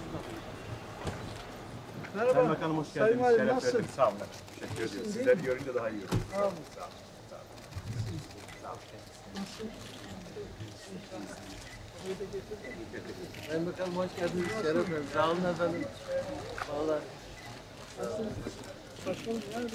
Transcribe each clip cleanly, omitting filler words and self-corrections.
Merhaba. Sayın Bakanım hoş geldiniz. Sayın Valim, Şeref nasılsın? verdiniz. Sağ olun. Teşekkür ediyoruz. Sizleri görünce daha iyi oluyor. Sağ olun. Sağ olun. Sağ olun. Sağ olun. Sayın Bakanım hoş geldiniz. Şeref verdiniz. Sağ olun efendim. Vallahi. Başkanım nerede?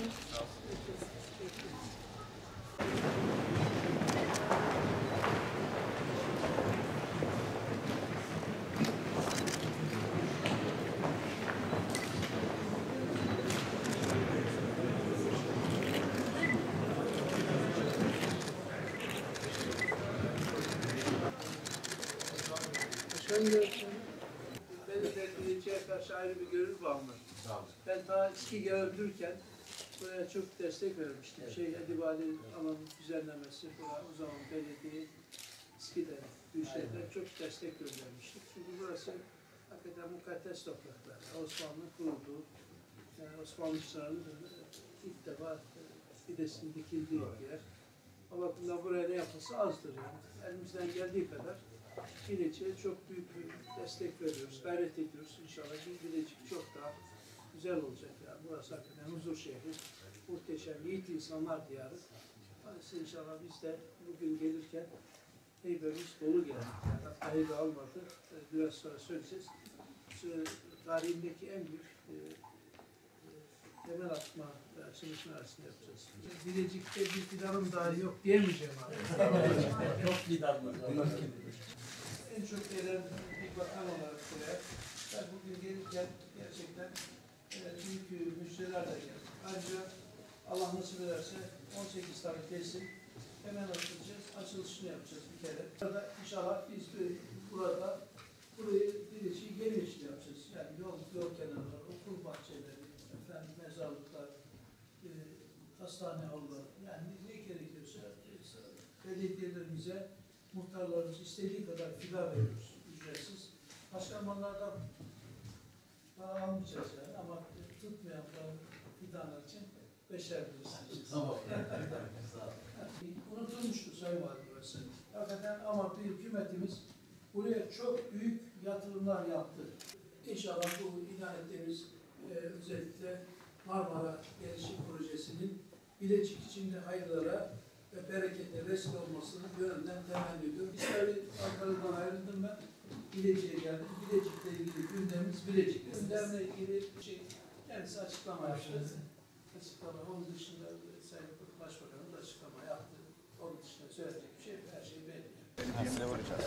Başkanım görüşürüz. Benim de Bilecik'e karşı ayrı bir gönül bağım var. Ben daha İSKİ öldürürken buraya çok destek vermiştim. Evet. Edibali alanı düzenlemesi, o zaman belediye İSKİ'de, Büyükşehir'de çok destek göndermiştik. Çünkü burası hakikaten mukaddes topraklar. Osmanlı kurulduğu, yani Osmanlı çınarının ilk defa fidesinin dikildiği bir yer. O bakımdan buraya ne yapılsa azdır yani. Elimizden geldiği kadar Bilecik'e çok büyük bir destek veriyoruz, gayret ediyoruz. İnşallah Bilecik çok daha güzel olacak. Yani burası hakikaten huzur şehri, muhteşem, yiğit insanlar diyarı. Maalesef inşallah biz de bugün gelirken heybemiz dolu geldik. Yani hatta heybe almadı, biraz sonra söyleyeceğiz. Tarihindeki en büyük temel atma ve açılış merasını yapacağız. Bilecik'te bir fidanım daha yok diyemeyeceğim abi. Çok fidan var. En çok gelen bir bakan olarak buraya, ben bugün gelirken gerçekten büyük müşterilerle geldim. Ayrıca Allah nasip ederse 18 tane kesim hemen açılacağız, açılışını yapacağız bir kere. Burada inşallah biz burayı Bilecik'i geniş yapacağız. Yani yol kenarları, okul bahçeleri, mezarlıklar, hastane avluları, yani ne gerekiyorsa belediyelerimize, muhtarlarımız istediği kadar fidan veriyoruz, ücretsiz. Başkanlardan para almayacağız yani ama tutmayan fidanlar için 5'er verirsiniz. Tamam. Unutulmuştu Sayın Valim burası. Hakikaten ama bir hükümetimiz buraya çok büyük yatırımlar yaptı. İnşallah bu ilan ettiğimiz özellikle Marmara Gelişim Projesi'nin Bilecik içinde hayırlara ve berekete vesile olmasını gönülden temenni ediyorum. Biz tabii Ankara'dan ayrıldım ben. Bilecik'e geldim. Bilecik'le ilgili gündemimiz Bilecik. Gündemle ilgili kendisi açıklama yaptı. Açıklama. Onun dışında Sayın Başbakanımız açıklama yaptı. Onun dışında söyleyecek bir şey yok. Her şey belli. Belediyemize varacağız.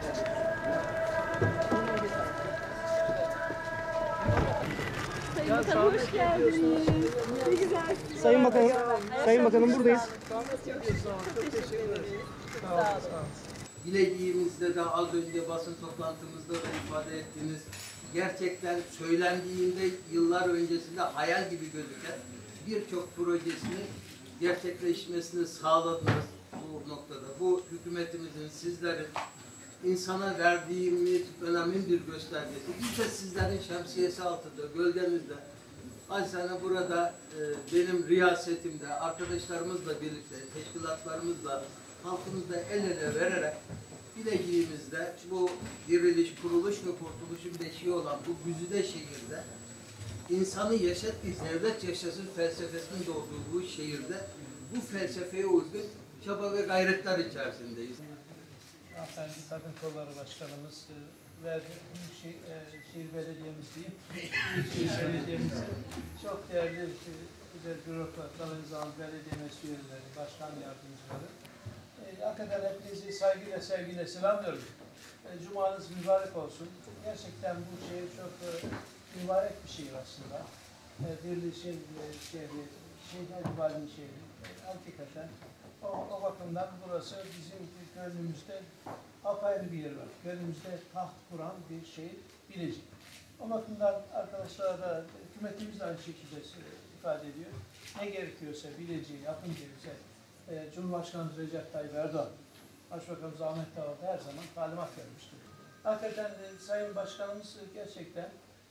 Sayın Bakanım hoş geldiniz. Ne güzel. Sayın Bakanım buradayız. Çok teşekkür ederim. Sağ olun. Bilecik'imizde de az önce basın toplantımızda da ifade ettiğiniz gerçekten söylendiğinde yıllar öncesinde hayal gibi gözüken birçok projesini gerçekleşmesini sağladınız bu noktada. Bu hükümetimizin, sizlerin insana verdiğimiz önemin bir göstergesi. Biz de sizlerin şemsiyesi altında, gölgenizde, acizane burada benim riyasetimde, arkadaşlarımızla birlikte, teşkilatlarımızla, halkımızla el ele vererek Bilecik'imizde bu diriliş, kuruluş ve kurtuluşun beşiği olan bu güzide şehirde insanı yaşat bir devlet yaşasın felsefesinin doğduğu bu şehirde bu felsefeye uygun çaba ve gayretler içerisindeyiz. Hanımefendi Kadın Kolları Başkanımız ve Büyükşehir Belediye'miz değil, Büyükşehir Belediye'miz çok değerli güzel bürokratlar, belediye mesleğileri, başkan yardımcıları. Hakikaten hepinizi saygıyla, sevgiyle selamlıyorum. Cumanız mübarek olsun. Gerçekten bu şehir çok mübarek bir şehir aslında. Birleşim şehri, Edibali'nin şehri. Hakikaten o bakımdan burası bizim gönlümüzde apayrı bir yer var. Gönlümüzde taht kuran bir şehir Bilecik. O bakımdan arkadaşlar da hükümetimiz de aynı şekilde ifade ediyor. Ne gerekiyorsa Bilecik'e yapınca bize Cumhurbaşkanımız Recep Tayyip Erdoğan, Başbakanımız Ahmet Davutoğlu her zaman talimat vermiştir. Hakikaten Sayın Başkanımız gerçekten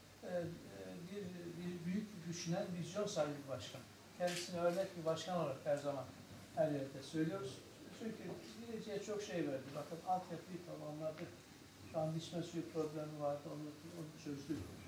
bir büyük düşünen, vizyon sahibi bir başkan. Kendisine örnek bir başkan olarak her zaman her yerde söylüyoruz. Çünkü Bilecik'e çok şey verdi. Bakın altyapıyı tamamladık. Şu an içme suyu problemi vardı, onu çözdük.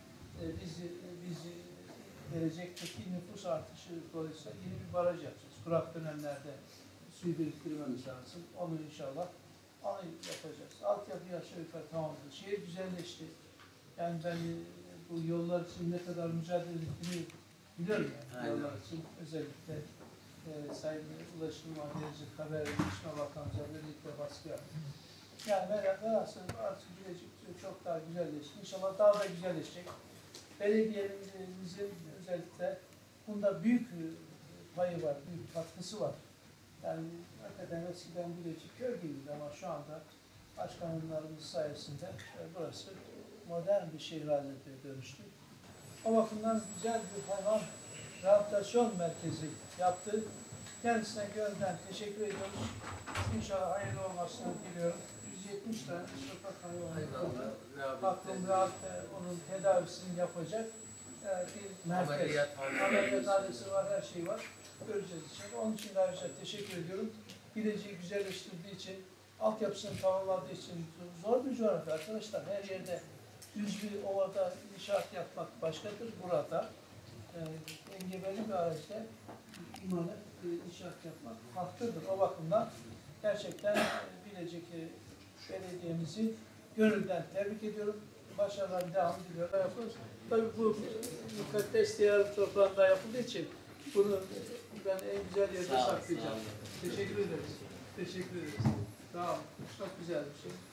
biz gelecekteki nüfus artışı dolayısıyla yeni bir baraj yapacağız. Kurak dönemlerde suyu biriktirmemiz lazım. Onu inşallah yapacağız. Altyapı aşağı yukarı tamamdır. Şehir güzelleşti. Yani ben bu yollar için ne kadar mücadele ettiğini biliyorum yani. Aynen. Yollar için özellikle Sayın Ulaşım Bakanımızın haber verişine bakanımıza birlikte baskı yaptık. Yani velhasıl artık Bilecik çok daha güzelleşti. İnşallah daha da güzelleşecek. Belediyemizin özellikle bunda büyük payı var, büyük katkısı var. Yani hakikaten eskiden Bilecik köy gibiydi ama şu anda başkanlarımız sayesinde burası modern bir şehir haline dönüştü. O bakımdan güzel bir hayvan rehabilitasyon merkezi yaptı. Kendisine gönülden teşekkür ediyoruz. İnşallah hayırlı olmasını diliyorum. 170 tane sokak hayvanı bakım onun tedavisini yapacak bir merkez. Ameliyathanesi var, her şey var. Göreceğiz için. Onun için de ayrıca teşekkür ediyorum. Bilecik'i güzelleştirdiği için, altyapısını tamamladığı için zor bir coğrafya arkadaşlar. Her yerde düz bir ovada inşaat yapmak başkadır. Burada engebeli bir araçta imanı inşaat yapmak farklıdır. O bakımdan gerçekten Bilecik belediyemizi gönülden tebrik ediyorum. Başarılar devam diliyorum. Yapıyoruz. Tabii bu mukaddes diyar toprağında yapıldığı için bunu ben en güzel yerde saklayacağım. Teşekkür ederiz. Teşekkür ederiz. Sağ olun. Çok güzel bir şey.